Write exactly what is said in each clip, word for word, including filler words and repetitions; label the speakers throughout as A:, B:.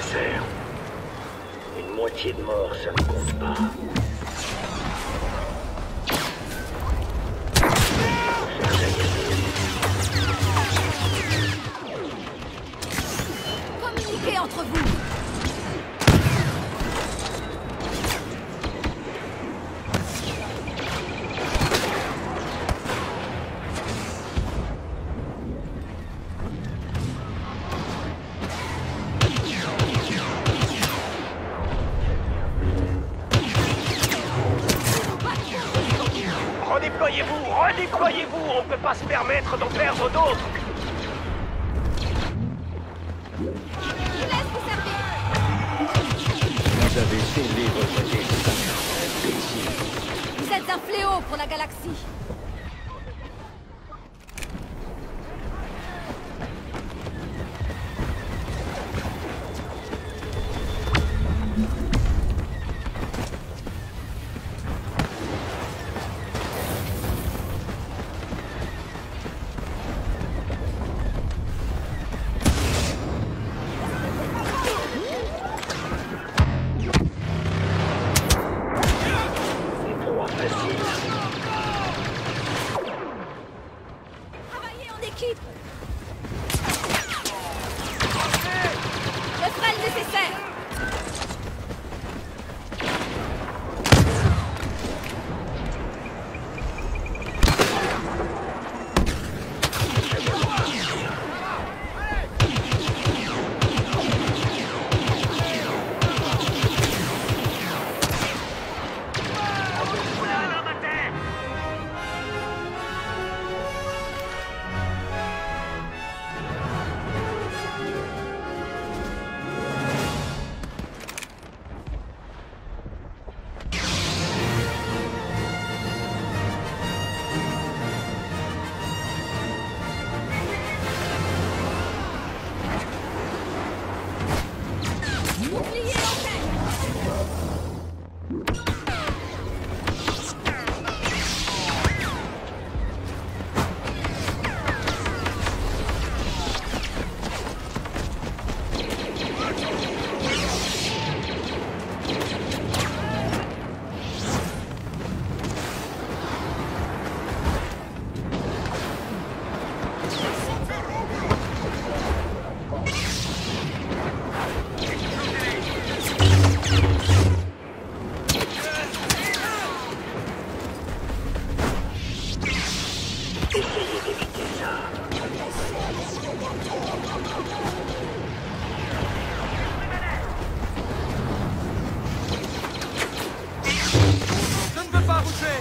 A: nécessaire. Une moitié de mort, ça ne compte pas.
B: Communiquez entre vous.
A: Redéployez-vous, redéployez-vous, on ne peut pas se permettre d'en perdre d'autres.
B: Je laisse vous servir.
A: Vous avez scellé votre destin.
B: Vous êtes un fléau pour la galaxie. Travaillez en équipe. Je ferai le nécessaire. Bouclier en tête.
A: Essayez d'éviter ça.
C: Je ne veux pas bouger.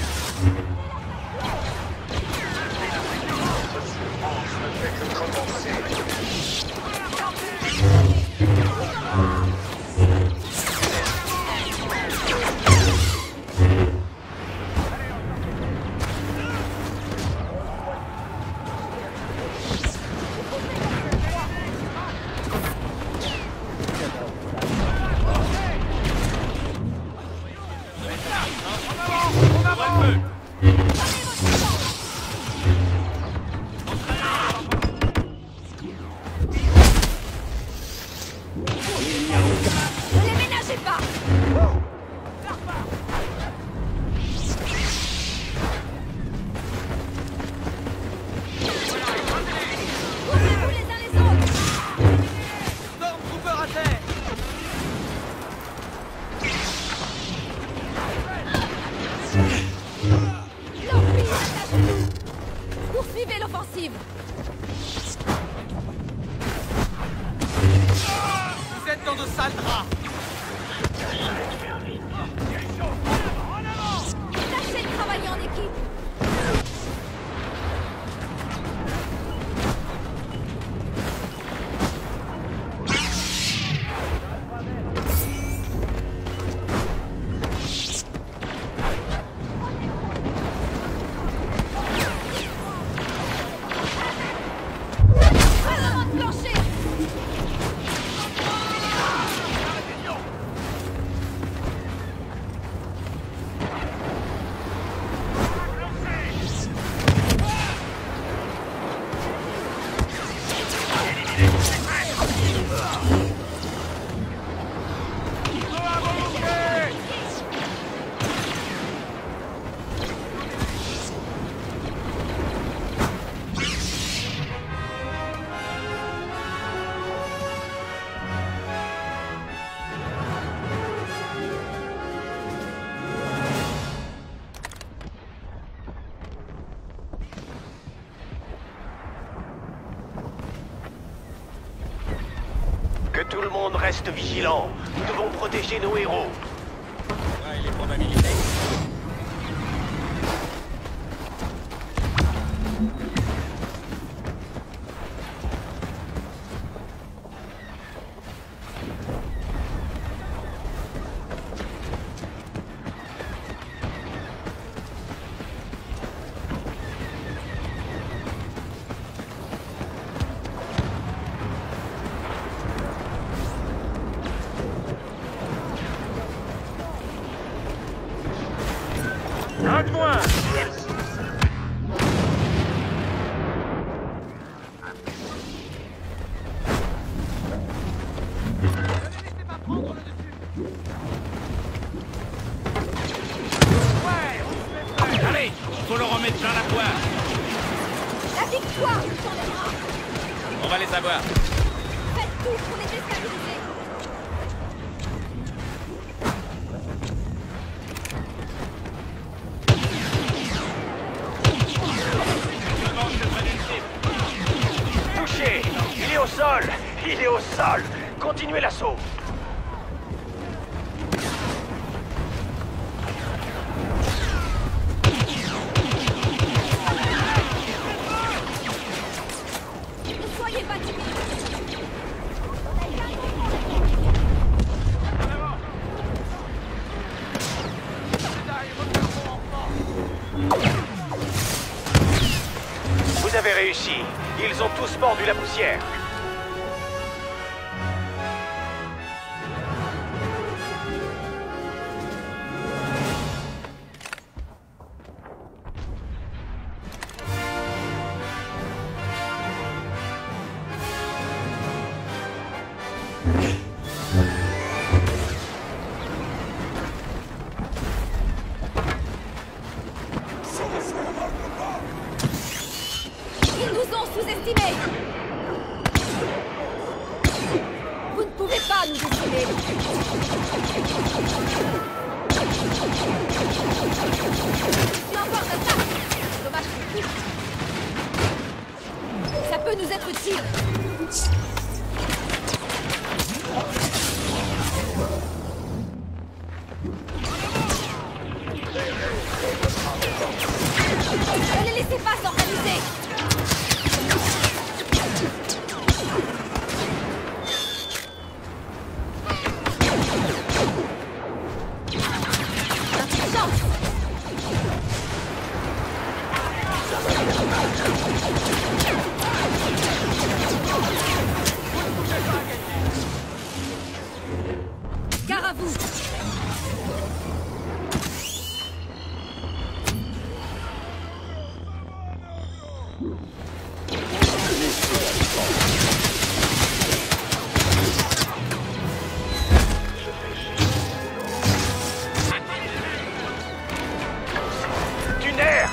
B: Ne les ménagez pas. Couvrez-vous les uns les autres.
C: Stormtrooper à terre.
B: L'Empire est à genoux. Poursuivez l'offensive.
C: Vous êtes dans de sales draps.
A: Tâcherai de faire vite.
B: Tâchez de travailler en équipe. Pas de plancher.
A: Reste vigilant. Nous devons protéger nos héros.
C: Ouais, les probabilités.
A: Un de moins.
C: Allez, faut leur en mettre plein la poire.
B: La victoire nous s'enlèvera.
C: On va les avoir.
B: Faites tout pour les déstabiliser.
A: Touché. Il est au sol. Il est au sol. Continuez l'assaut.
B: Ne soyez pas timides.
A: Vous avez réussi. Ils ont tous mordu la poussière.
B: Ils nous ont sous-estimés. Vous ne pouvez pas nous décimer. C'est encore d'attaque. Dommage pour tout. Ça peut nous être utile. Ne les laissez pas s'organiser. Gare à vous.
A: Du nerf.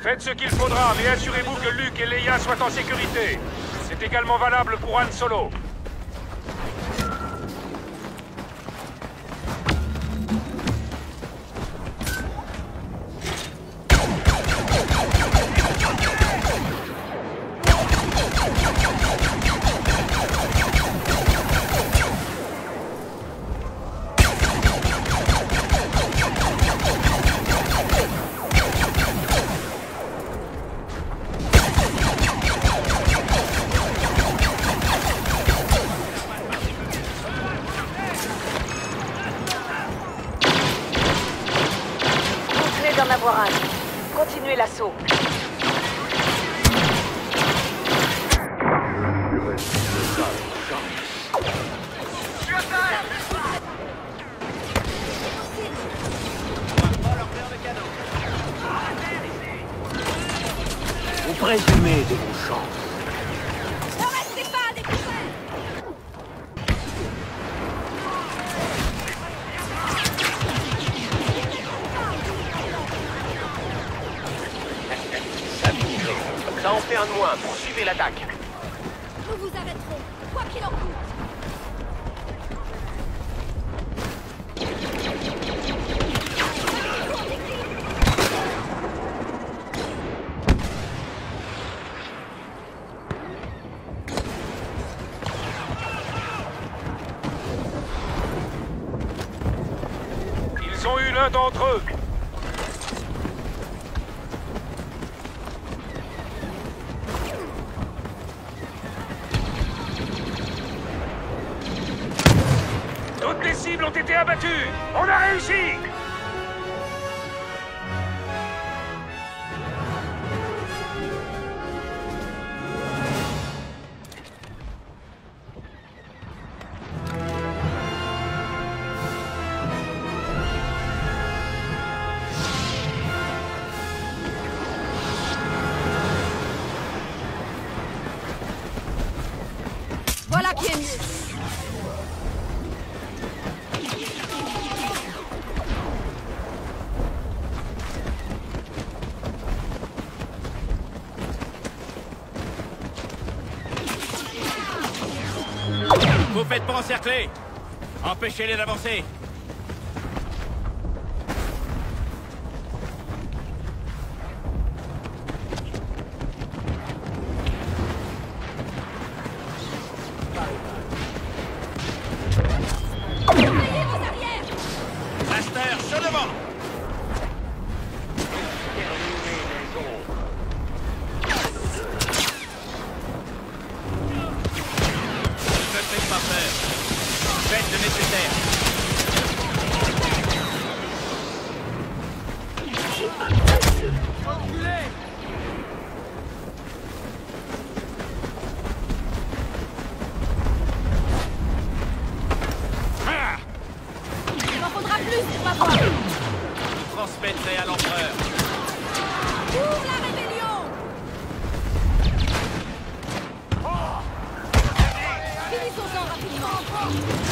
D: Faites ce qu'il faudra, mais assurez-vous que Luke et Leia soient en sécurité. C'est également valable pour Han Solo.
B: D'en avoir un. Continuez l'assaut.
A: Vous présumez de vos chances.
B: Ne restez pas à découvert.
A: Ça en fait un de moins. Poursuivez l'attaque.
B: Nous vous arrêterons, quoi qu'il en coûte.
D: Ils ont eu l'un d'entre eux. Toutes les cibles ont été abattues. On a réussi.
B: Voilà qui est mieux.
C: Vous faites pas encercler. Empêchez-les d'avancer.
B: Ayez vos arrières.
C: Master, sur devant. Ne faites pas peur. Faites le nécessaire. Ah,
B: Il m'en faudra plus pour ma voix.
C: transmettez à l'empereur.
B: Pour la rébellion. Finissons-en rapidement.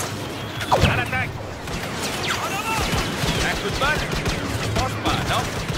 C: À l'attaque. Un coup de balle? Je pense pas, non?